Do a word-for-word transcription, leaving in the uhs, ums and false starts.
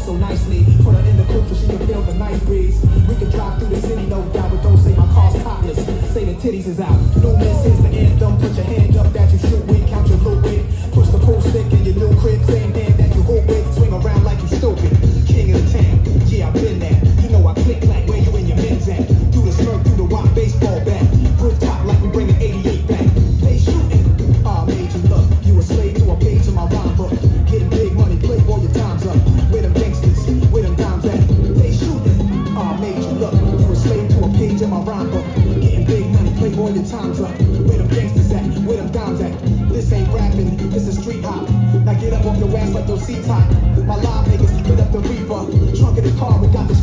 so nicely. Put her in the coupe so she can feel the nice breeze. We can drive through the city, no doubt, but don't say my car's topless. Say the titties is out. No miss, here's the anthem. Put your hand up that you shoot with, count your loot with. Push the pool stick in your new crib, same hand that you hold with. Swing around like you stupid. King of the town, yeah, I've been there. You know I click like where you and your men's at. Do the smirk, do the rock, baseball bat. Rooftop like we bringing eighty-eight back. They shooting, ah, made you look. You a slave to a page in my rhyme book. Getting big money, play all your times up. Where them gangsters, where them dimes at? They shooting, ah, made you look. You a slave to a page in my rhyme book. Getting big money, play all your times up. Where them gangsters at? Where them dimes at? This ain't rapping, this is street hop. Now get up off your ass like those seats hot. My live niggas lit up the reaper. Trunk of the car, we got the